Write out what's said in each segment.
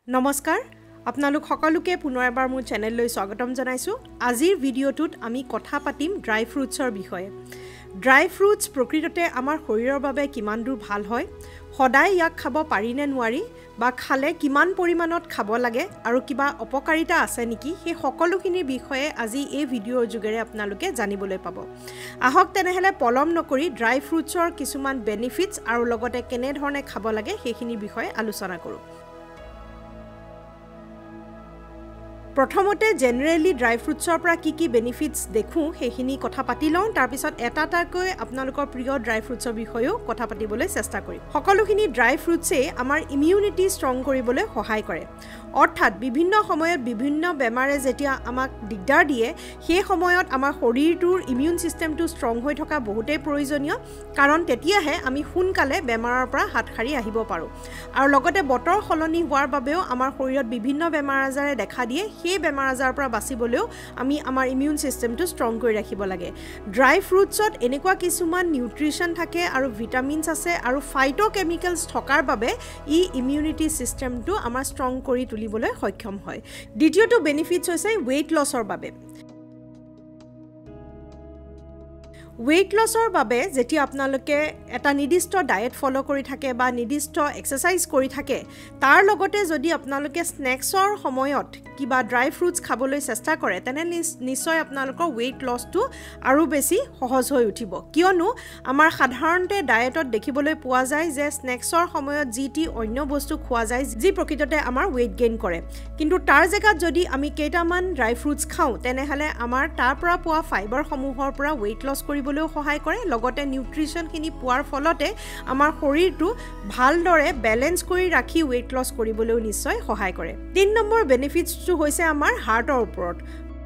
নমস্কাৰ আপোনালোক সকলোকে পুনৰ এবাৰ মোৰ চেনেললৈ স্বাগতম জনাইছো আজিৰ ভিডিঅ'টোত আমি কথা পাতিম ড্ৰাই ফ্ৰুটছৰ বিষয়ে ড্ৰাই ফ্ৰুটছ প্ৰকৃততে আমাৰ শৰীৰৰ বাবে কিমান দূৰ ভাল হয় সদায় ইয়াক খাব পাৰি নে নোৱাৰি বা খালে কিমান পৰিমাণত খাব লাগে আৰু কিবা অপকাৰিতা আছে নেকি সেই সকলোখিনিৰ বিষয়ে আজি এই ভিডিঅ'ৰ যোগেৰে আপোনালোকে জানিবলৈ পাব আহক তেনেহলে পলম নকৰি ড্ৰাই ফ্ৰুটছৰ কিছুমান বেনিফিটছ আৰু লগতে কেনে ধৰণে খাব লাগে সেইখিনিৰ বিষয়ে আলোচনা কৰোঁ প্ৰথমতে জেনাৰেলি ড্ৰাই ফ্ৰুটছৰ পৰা কি বেনিফিটছ দেখো সেইখিনি কথা পাতি লওঁ তাৰ পিছত এটাকৈ আপোনালোকৰ প্ৰিয় ড্ৰাই ফ্ৰুটছৰ বিষয়েও কথা পাতিবলৈ চেষ্টা কৰিম সকলোখিনি ড্ৰাই ফ্ৰুটছে আমাৰ ইমিউনিটি ষ্ট্ৰং কৰিবলৈ সহায় কৰে অৰ্থাৎ বিভিন্ন সময়ত বিভিন্ন বেমাৰে যেতিয়া আমাক দিগদাৰ দিয়ে সেই সময়ত আমাৰ শৰীৰটোৰ ইমিউন সিস্টেমটো ষ্ট্ৰং হৈ থকা বহুতেই প্ৰয়োজনীয় কাৰণ তেতিয়াহে আমি সোনকালে বেমাৰৰ পৰা হাত সাৰি আহিব পাৰোঁ আৰু লগতে বতৰ সলনি হোৱাৰ বাবেও আমাৰ শৰীৰত বিভিন্ন বেমাৰ আজাৰে দেখা দিয়ে সেই বেমাৰ আজাৰৰ পৰা বাচিবলৈও আমি আমাৰ ইমিউন সিস্টেমটো ষ্ট্ৰং কৰি ৰাখিব লাগে ড্ৰাই ফ্ৰুটছত এনেকুৱা কিছুমান নিউট্ৰিশন থাকে আৰু ভিটামিনছ আছে আৰু ফাইটোকেমিকেলছ থকাৰ বাবে ই ইমিউনিটি সিস্টেমটো আমাৰ ষ্ট্ৰং কৰি তুলিবলৈ সক্ষম হয় দ্বিতীয়টো বেনিফিটছ হৈছে weight lossৰ বাবে weight lossৰ বাবে যেতিয়া আপোনালোকে এটা নিৰ্দিষ্ট ডায়েট ফলো কৰি থাকে বা নিৰ্দিষ্ট এক্সাৰসাইজ কৰি থাকে তাৰ লগতে যদি আপোনালোকে স্নেক্সৰ সময়ত কিবা ড্ৰাই ফ্ৰুটছ খাবলৈ চেষ্টা কৰে তেনে নিশ্চয় আপোনালোকৰ weight lossটো আৰু বেছি সহজ হৈ উঠিব কিয়নো আমাৰ সাধাৰণতে ডায়েটত দেখিবলৈ পোৱা যায় যে স্নেক্সৰ সময়ত জিটি অন্য বস্তু খোৱা যায় যি প্ৰকৃততে আমাৰ weight gain কৰে কিন্তু তাৰ জেগাত যদি আমি কেইটামান ড্ৰাই ফ্ৰুটছ খাওঁ তেনেহলে আমাৰ তাৰ পৰা পোৱা ফাইবাৰ সমূহৰ পৰা weight loss কৰিবলৈ সহায় কৰে লগতে নিউট্ৰিশন খিনি পোৱাৰ ফলতে আমাৰ শৰীৰটো ভালদৰে বেলেন্স কৰি ৰাখি weight loss কৰিবলৈ নিশ্চয় সহায় কৰে 3 নম্বৰ বেনিফিটছটো হৈছে আমাৰ হাৰ্টৰ ওপৰত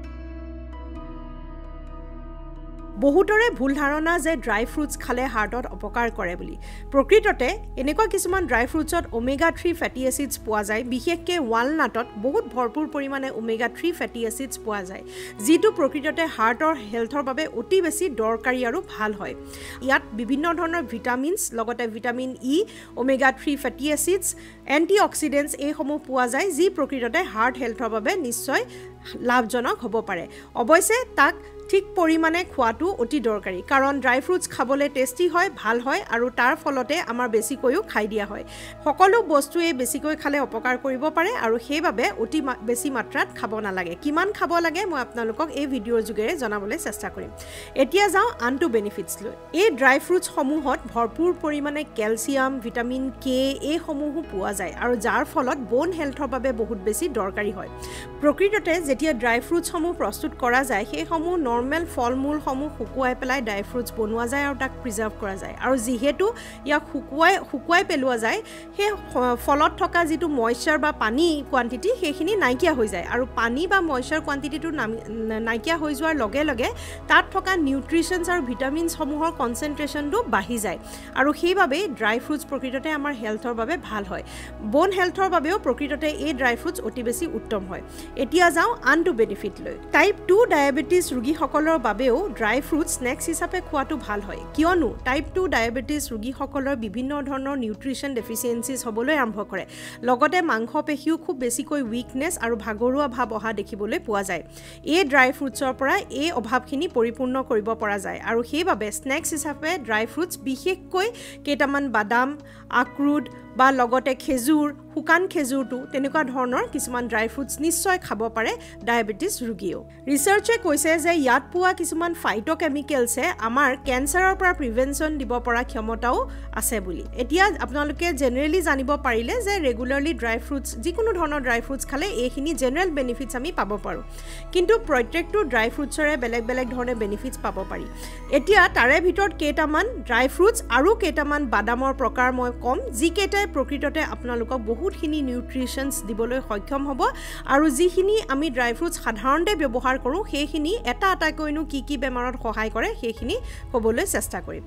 বহুতৰে ভুল ধাৰণা যে ড্ৰাই ফ্ৰুটছ খালে হাৰ্টত অপকাৰ কৰে বুলি প্ৰকৃততে এনেকুৱা কিছুমান ড্ৰাই ফ্ৰুটছত ওমেগা 3 ফেটি এসিডছ পোৱা যায় বিশেষকৈ ৱালনাটত বহুত ভৰপুৰ পৰিমাণে ওমেগা 3 ফেটি এসিডছ পোৱা যায় যিটো প্ৰকৃততে হাৰ্টৰ হেলথৰ বাবে অতি বেছি দৰকাৰী আৰু ভাল হয় ইয়াত বিভিন্ন ধৰণৰ ভিটামিনছ লগতে vitamin E omega 3 fatty acids antioxidants এইসমূহ পোৱা যায় যি প্ৰকৃততে হাৰ্ট হেলথৰ বাবে নিশ্চয় লাভজনক হ'ব পাৰে অৱশ্যে তাক ঠিক পৰিমাণে খোৱাটো অতি দৰকাৰী কাৰণ ড্ৰাই ফ্ৰুটছ খাবলৈ টেষ্টি হয় ভাল হয় আৰু তাৰ ফলতে আমাৰ বেছিকৈও খাই দিয়া হয় সকলো বস্তুৱে বেছিকৈ খালে অপকাৰ কৰিব পাৰে আৰু সেইবাবে অতি বেছি মাত্ৰাত খাব নালাগে কিমান খাব লাগে মই আপোনালোকক এই ভিডিঅ'ৰ যোগেৰে জনাবলৈ চেষ্টা কৰিম এতিয়া যাওঁ আনটো বেনিফিটছ লৈ এই ড্ৰাই ফ্ৰুটছ সমূহত ভৰপূৰ পৰিমাণে কেলছিয়াম ভিটামিন কে এই সমূহো পোৱা যায় আৰু যাৰ ফলত বোন হেলথৰ বাবে বহুত বেছি দৰকাৰী হয় প্ৰকৃততে যেতিয়া ড্ৰাই ফ্ৰুটছ সমূহ প্ৰস্তুত কৰা যায় সেই সমূহ নৰ্মেল ফলমূল সমূহ শুকুৱাই পেলাই ড্ৰাই ফ্ৰুটছ বনোৱা যায় আৰু তাক প্ৰিজাৰ্ভ কৰা যায় আৰু যেহেতু ইয়াক শুকুৱাই পেলোৱা যায় সেই ফলত থকা যেটো ময়েশ্চাৰ বা পানী কোৱান্টিটি সেইখিনি নাইকিয়া হৈ যায় আৰু পানী বা ময়েশ্চাৰ কোৱান্টিটিটো নাইকিয়া হৈ যোৱাৰ লগে লগে তাত থকা নিউট্ৰিশনছ আৰু ভিটামিনছ সমূহৰ কনসেন্ট্ৰেচনটো বাঢ়ি যায় আৰু সেইবাবে ড্ৰাই ফ্ৰুটছ প্ৰকৃততে আমাৰ হেলথৰ বাবে ভাল হয় বোন হেলথৰ বাবেও প্ৰকৃততে এই ড্ৰাই ফ্ৰুটছ অতি বেছি উত্তম হয় এতিয়া যাওঁ আনটো বেনিফিট লৈ টাইপ 2 ডায়াবেটিছ ৰোগীসকলৰ বাবেও ড্ৰাই ফ্ৰুটছ স্নেক্স হিচাপে খোৱাটো ভাল হয় কিয়নো টাইপ 2 ডায়াবেটিছ ৰোগীসকলৰ বিভিন্ন ধৰণৰ নিউট্ৰিশন ডেফিচিয়েন্সিছ হ'বলৈ আৰম্ভ কৰে লগতে মাংসপেশীও খুব বেছিকৈ উইকনেছ আৰু ভাগৰুৱা ভাৱ অহা দেখিবলৈ পোৱা যায় এই ড্ৰাই ফ্ৰুটছৰ পৰা এই অভাৱখিনি পৰিপূৰ্ণ কৰিব পৰা যায় আৰু সেইবাবে স্নেক্স হিচাপে ড্ৰাই ফ্ৰুটছ বিশেষকৈ কেইটামান বাদাম আখৰোট বা লগতে খেজুৰ শুকান খেজুৰটো তেনেকুৱা ধৰণৰ কিছুমান ড্ৰাই ফ্ৰুটছ নিশ্চয় খাব পাৰে ডায়াবেটিছ ৰোগীও ৰিসাৰ্চে কৈছে যে ইয়াত পোৱা কিছুমান ফাইটোকেমিকেলছে আমাৰ কেন্সাৰৰ পৰা প্ৰিভেনচন দিব পৰা ক্ষমতাও আছে বুলি এতিয়া আপোনালোকে জেনাৰেলি জানিব পাৰিলে যে ৰেগুলাৰলি ড্ৰাই ফ্ৰুটছ যিকোনো ধৰণৰ ড্ৰাই ফ্ৰুটছ খালে এইখিনি জেনাৰেল বেনিফিটছ আমি পাব পাৰোঁ কিন্তু প্ৰত্যেকটো ড্ৰাই ফ্ৰুটছৰে বেলেগ ধৰণে বেনিফিটছ পাব পাৰি এতিয়া তাৰে ভিতৰত কেইটামান ড্ৰাই ফ্ৰুটছ আৰু কেইটামান বাদামৰ প্ৰকাৰ মই কম যিকেইটাই প্ৰকৃততে আপোনালোকক বহুতখিনি নিউট্ৰিশনছ দিবলৈ সক্ষম হ'ব আৰু যিখিনি আমি ড্ৰাই ফ্ৰুটছ সাধাৰণতে ব্যৱহাৰ কৰোঁ সেইখিনি এটাকৈনো কি বেমাৰত সহায় কৰে সেইখিনি ক'বলৈ চেষ্টা কৰিম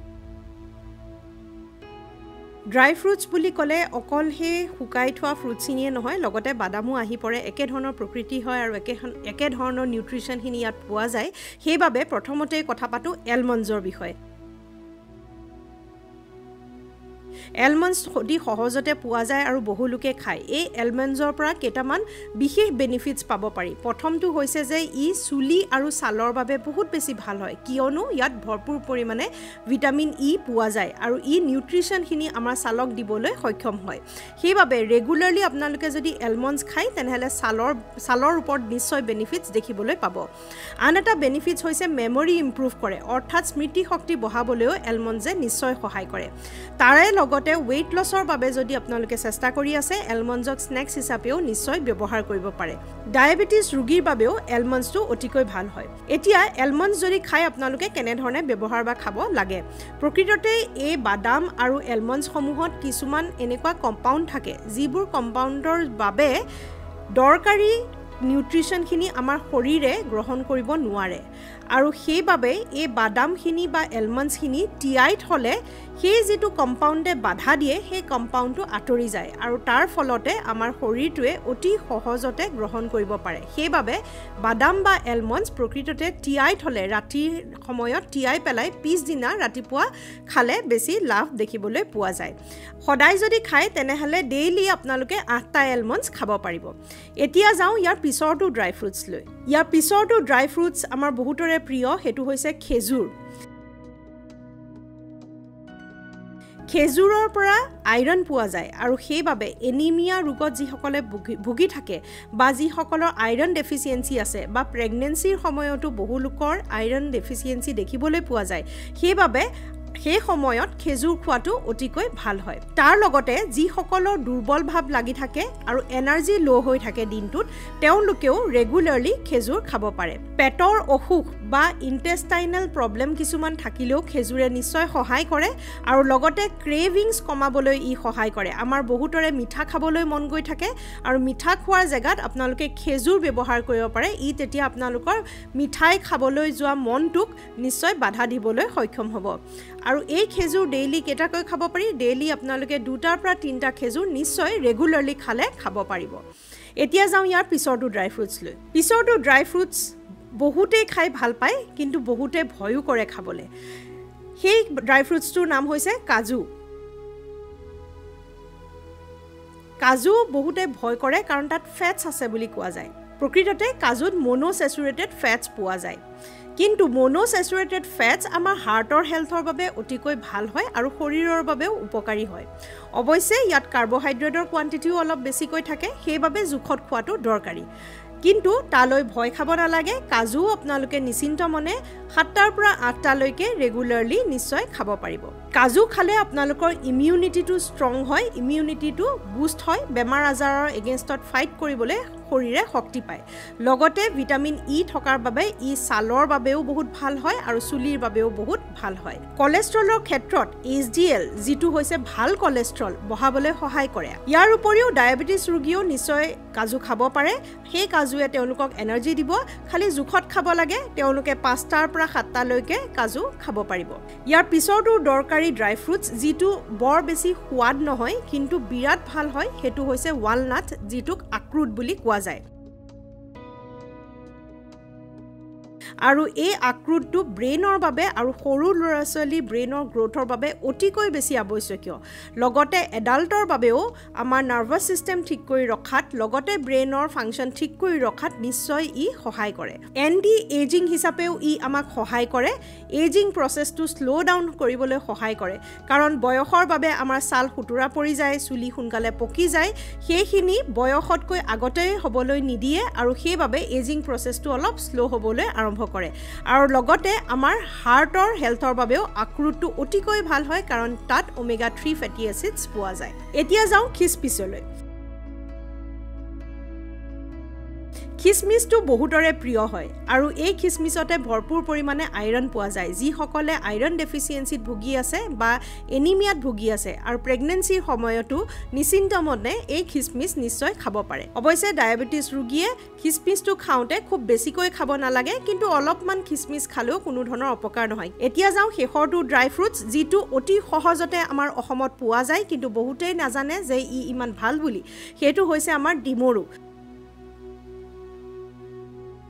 ড্ৰাই ফ্ৰুটছ বুলি ক'লে অকল হে শুকাই থোৱা ফ্ৰুটছখিনিয়ে নহয় লগতে বাদামো আহি পৰে একে ধৰণৰ প্ৰকৃতি হয় আৰু একে ধৰণৰ নিউট্ৰিশনখিনি ইয়াত পোৱা যায় সেইবাবে প্ৰথমতে কথা পাতো এলমণ্ডছৰ বিষয়ে এলমণ্ডছ অতি সহজতে পোৱা যায় আৰু বহু লোকে খায় এই এলমণ্ডছৰ পৰা কেইটামান বিশেষ বেনিফিটছ পাব পাৰি প্ৰথমটো হৈছে যে ই চুলি আৰু ছালৰ বাবে বহুত বেছি ভাল হয় কিয়নো ইয়াত ভৰপূৰ পৰিমাণে ভিটামিন ই পোৱা যায় আৰু ই নিউট্ৰিশ্যনখিনি আমাৰ ছালক দিবলৈ সক্ষম হয় সেইবাবে ৰেগুলাৰলি আপোনালোকে যদি এলমণ্ডছ খায় তেনেহ'লে ছালৰ ওপৰত নিশ্চয় বেনিফিটছ দেখিবলৈ পাব আন এটা বেনিফিটছ হৈছে মেমৰি ইম্প্ৰুভ কৰে অৰ্থাৎ স্মৃতি শক্তি বঢ়াবলৈও এলমণ্ডছে নিশ্চয় সহায় কৰে তাৰে লগতে ৱেইট লছৰ বাবে যদি আপোনালোকে চেষ্টা কৰি আছে এলমণ্ডছক স্নেক্স হিচাপেও নিশ্চয় ব্যৱহাৰ কৰিব পাৰে ডায়েবেটিছ ৰোগীৰ বাবেও এলমণ্ডছটো অতিকৈ ভাল হয় এতিয়া এলমণ্ডছ যদি খাই আপোনালোকে কেনেধৰণে ব্যৱহাৰ বা খাব লাগে প্ৰকৃততে এই বাদাম আৰু এলমণ্ডছসমূহত কিছুমান এনেকুৱা কম্পাউণ্ড থাকে যিবোৰ কম্পাউণ্ডৰ বাবে দৰকাৰী নিউট্ৰিশ্যনখিনি আমাৰ শৰীৰে গ্ৰহণ কৰিব নোৱাৰে আৰু সেইবাবে এই বাদামখিনি বা এলমণ্ডছখিনি তিয়াই থ'লে সেই যিটো কম্পাউণ্ডে বাধা দিয়ে সেই কম্পাউণ্ডটো আঁতৰি যায় আৰু তাৰ ফলতে আমাৰ শৰীৰটোৱে অতি সহজতে গ্ৰহণ কৰিব পাৰে সেইবাবে বাদাম বা এলমণ্ডছ প্ৰকৃততে তিয়াই থ'লে ৰাতিৰ সময়ত তিয়াই পেলাই পিছদিনা ৰাতিপুৱা খালে বেছি লাভ দেখিবলৈ পোৱা যায় সদায় যদি খায় তেনেহ'লে ডেইলি আপোনালোকে 8টা এলমণ্ডছ খাব পাৰিব এতিয়া যাওঁ ইয়াৰ পিছৰটো ড্ৰাই ফ্ৰুটছ লৈ ইয়াৰ পিছৰটো ড্ৰাই ফ্ৰুটছ আমাৰ বহুতৰে প্ৰিয় হেতু হৈছে খেজুৰ খেজুৰৰ পৰা আইৰণ পোৱা যায় আৰু সেইবাবে এনিমিয়া ৰোগত যিসকলে ভুগি থাকে বা যিসকলৰ আইৰণ ডেফিচিয়েঞ্চি আছে বা প্ৰেগনেন্সিৰ সময়তো বহু লোকৰ আইৰণ ডেফিচিয়েঞ্চি দেখিবলৈ পোৱা যায় সেইবাবে সেই সময়ত খেজুৰ খোৱাটো অতিকৈ ভাল হয় তাৰ লগতে যিসকলৰ দুৰ্বল ভাৱ লাগি থাকে আৰু এনাৰ্জি লো হৈ থাকে দিনটোত তেওঁলোকেও ৰেগুলাৰলি খেজুৰ খাব পাৰে পেটৰ অসুখ বা ইন্টেষ্টাইনেল প্ৰব্লেম কিছুমান থাকিলেও খেজুৰে নিশ্চয় সহায় কৰে আৰু লগতে ক্ৰেভিংছ কমাবলৈ ই সহায় কৰে আমাৰ বহুতৰে মিঠা খাবলৈ মন গৈ থাকে আৰু মিঠা খোৱাৰ জেগাত আপোনালোকে খেজুৰ ব্যৱহাৰ কৰিব পাৰে ই তেতিয়া আপোনালোকৰ মিঠাই খাবলৈ যোৱা মনটোক নিশ্চয় বাধা দিবলৈ সক্ষম হ'ব আৰু এই খেজুৰ ডেইলি কেইটাকৈ খাব পাৰি ডেইলি আপোনালোকে 2টাৰ পৰা 3টা খেজুৰ নিশ্চয় ৰেগুলাৰলি খালে খাব পাৰিব এতিয়া যাওঁ ইয়াৰ পিছৰটো ড্ৰাই ফ্ৰুটছ লৈ পিছৰটো ড্ৰাই ফ্ৰুটছ বহুতেই খাই ভাল পায় কিন্তু বহুতে ভয়ো কৰে খাবলৈ সেই ড্ৰাই ফ্ৰুটছটোৰ নাম হৈছে কাজু কাজু বহুতে ভয় কৰে কাৰণ তাত ফেটছ আছে বুলি কোৱা যায় প্ৰকৃততে কাজুত মনোস্যাচুৰেটেড ফেটছ পোৱা যায় কিন্তু মনোস্যাচুৰেটেড ফেটছ আমাৰ হাৰ্টৰ হেলথৰ বাবে অতিকৈ ভাল হয় আৰু শৰীৰৰ বাবেও উপকাৰী হয় অৱশ্যে ইয়াত কাৰ্বহাইড্ৰেটৰ কোৱান্টিটিও অলপ বেছিকৈ থাকে সেইবাবে জোখত খোৱাটো দৰকাৰী কিন্তু তালৈ ভয় খাব নালাগে কাজু আপোনালোকে নিশ্চিন্ত মনে 7টাৰ পৰা 8টালৈকে ৰেগুলাৰলি নিশ্চয় খাব পাৰিব কাজু খালে আপোনালোকৰ ইমিউনিটিটো ষ্ট্ৰং হয় ইমিউনিটিটো বুষ্ট হয় বেমাৰ আজাৰৰ এগেইনষ্টত ফাইট কৰিবলৈ শৰীৰে শক্তি পায় লগতে ভিটামিন ই থকাৰ বাবে ই ছালৰ বাবেও বহুত ভাল হয় আৰু চুলিৰ বাবেও বহুত ভাল হয় কলেষ্ট্ৰলৰ ক্ষেত্ৰত HDL যিটো হৈছে ভাল কলেষ্ট্ৰল বঢ়াবলৈ সহায় কৰে ইয়াৰ উপৰিও ডায়েবেটিছ ৰোগীও নিশ্চয় কাজু খাব পাৰে সেই কাজুৱে তেওঁলোকক এনাৰ্জি দিব খালি জোখত খাব লাগে তেওঁলোকে 5টাৰ পৰা 7টালৈকে কাজু খাব পাৰিব ইয়াৰ পিছৰটো দৰকাৰী ড্ৰাই ফ্ৰুটছ যিটো বৰ বেছি সোৱাদ নহয় কিন্তু বিৰাট ভাল হয় হেতু হৈছে ৱালনাট যিটোক আক্ৰোট বুলি কোৱা যায় আৰু এই আক্ৰোটটো ব্ৰেইনৰ বাবে আৰু সৰু ল'ৰা ছোৱালী ব্ৰেইনৰ গ্ৰোথৰ বাবে অতিকৈ বেছি আৱশ্যকীয় লগতে এডাল্টৰ বাবেও আমাৰ নাৰ্ভাছ সিস্টেম ঠিক কৰি ৰখাত লগতে ব্ৰেইনৰ ফাংচন ঠিক কৰি ৰখাত নিশ্চয় ই সহায় কৰে এন্টি এজিং হিচাপেও ই আমাক সহায় কৰে এজিং প্ৰচেছটো স্লো ডাউন কৰিবলৈ সহায় কৰে কাৰণ বয়সৰ বাবে আমাৰ ছাল খুতুৰা পৰি যায় চুলি সোনকালে পকি যায় সেইখিনি বয়সতকৈ আগতেই হ'বলৈ নিদিয়ে আৰু সেইবাবে এজিং প্ৰচেছটো অলপ স্লো হ'বলৈ আৰম্ভ কৰে আৰু লগতে আমাৰ হাৰ্টৰ হেলথৰ বাবেও আক্ৰোটটো অতিকৈ ভাল হয় কাৰণ তাত ওমেগা 3 ফেটি এচিডছ পোৱা যায় এতিয়া যাওঁ খিচমিচলৈ খিচমিচটো বহুতৰে প্ৰিয় হয় আৰু এই খিচমিচতে ভৰপূৰ পৰিমাণে আইৰণ পোৱা যায় যিসকলে আইৰণ ডেফিচিয়েঞ্চিত ভুগি আছে বা এনিমিয়াত ভুগি আছে আৰু প্ৰেগনেন্সিৰ সময়তো নিশ্চিন্ত মনে এই খিচমিচ নিশ্চয় খাব পাৰে অৱশ্যে ডায়েবেটিছ ৰোগীয়ে খিচমিচটো খাওঁতে খুব বেছিকৈ খাব নালাগে কিন্তু অলপমান খিচমিচ খালেও কোনো ধৰণৰ অপকাৰ নহয় এতিয়া যাওঁ শেষৰটো ড্ৰাই ফ্ৰুটছ যিটো অতি সহজতে আমাৰ অসমত পোৱা যায় কিন্তু বহুতেই নাজানে যে ই ইমান ভাল বুলি সেইটো হৈছে আমাৰ ডিমৰু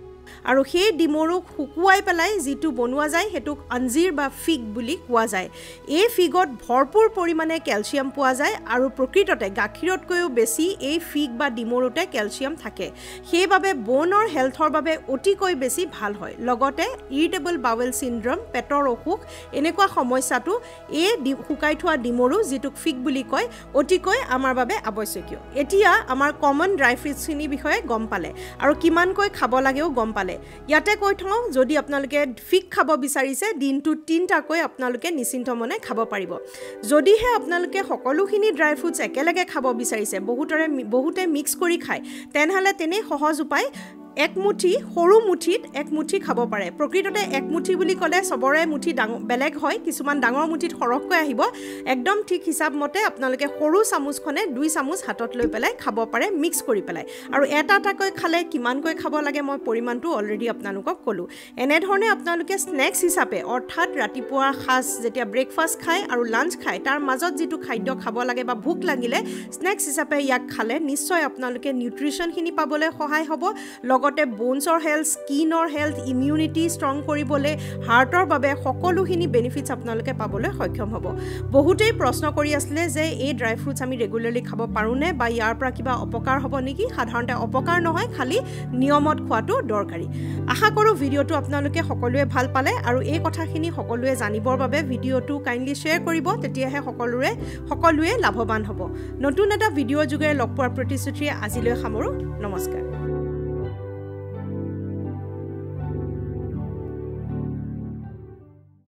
আৰু সেই ডিমৰু শুকুৱাই পেলাই যিটো বনোৱা যায় হেতুক অঞ্জীৰ বা ফিগ বুলি কোৱা যায় এই ফিগত ভৰপুৰ পৰিমাণে ক্যালসিয়াম পোৱা যায় আৰু প্ৰকৃততে গাখীৰতকৈও বেছি এই ফিগ বা ডিমৰুতে ক্যালসিয়াম থাকে সেইবাবে বোনৰ হেলথৰ বাবে অতিকৈ বেছি ভাল হয় লগতে ইৰিটেবল বাৱেল সিনড্ৰোম পেটৰ অসুখ এনেকুৱা সমস্যাটো এই শুকাই থোৱা ডিমৰু যিটোক ফিগ বুলি কয় অতিকৈ আমাৰ বাবে আৱশ্যকীয় এতিয়া আমাৰ কমন ড্ৰাই ফ্ৰুটছখিনি বিষয়ে গম পালে আৰু কিমানকৈ খাব লাগেও গম পালে ইয়াতে কৈ থওঁ যদি আপোনালোকে ফিগ খাব বিচাৰিছে দিনটো 3টাকৈ আপোনালোকে নিশ্চিন্ত মনে খাব পাৰিব যদিহে আপোনালোকে সকলোখিনি ড্ৰাই ফ্ৰুটছ একেলগে খাব বিচাৰিছে বহুতে মিক্স কৰি খায় তেনেহলে তেনে সহজ উপায় এক মুঠি সৰু মুঠিত এক মুঠি খাব পাৰে প্ৰকৃততে এক মুঠি বুলি ক'লে সবৰে মুঠি বেলেগ হয় কিছুমান ডাঙৰ মুঠিত সৰহকৈ আহিব একদম ঠিক হিচাপ মতে আপোনালোকে সৰু চামুচখনে 2 চামুচ হাতত লৈ পেলাই খাব পাৰে মিক্স কৰি পেলাই আৰু এটাকৈ খালে কিমানকৈ খাব লাগে মই পৰিমাণটো অলৰেডি আপোনালোকক ক'লো এনে ধৰণে আপোনালোকে স্নেক্স হিচাপে অৰ্থাৎ ৰাতিপুৱাৰ সাজ যেতিয়া ব্ৰেকফাষ্ট খায় আৰু লাঞ্চ খায় তাৰ মাজত যিটো খাদ্য খাব লাগে বা ভোক লাগিলে স্নেক্স হিচাপে ইয়াক খালে নিশ্চয় আপোনালোকে নিউট্ৰিচনখিনি পাবলৈ সহায় হ'ব লগতে বোনছৰ হেলথ স্কিনৰ হেলথ ইমিউনিটি ষ্ট্ৰং কৰিবলৈ হাৰ্টৰ বাবে সকলোখিনি বেনিফিটছ আপোনালোকে পাবলৈ সক্ষম হ'ব বহুতেই প্ৰশ্ন কৰি আছিল যে এই ড্ৰাই ফ্ৰুটছ আমি ৰেগুলাৰলি খাব পাৰোনে বা ইয়াৰ পৰা কিবা অপকাৰ হ'ব নেকি সাধাৰণতে অপকাৰ নহয় খালি নিয়মত খোৱাটো দৰকাৰী আশা কৰোঁ ভিডিঅ'টো আপোনালোকে সকলোৱে ভাল পালে আৰু এই কথাখিনি সকলোৱে জানিবৰ বাবে ভিডিঅ'টো কাইণ্ডলি শ্বেয়াৰ কৰিব তেতিয়াহে সকলোৱে লাভৱান হ'ব নতুন এটা ভিডিঅ' যোগে লগ পোৱাৰ প্ৰতিশ্ৰুতিৰে আজিলৈ সামৰো নমস্কাৰ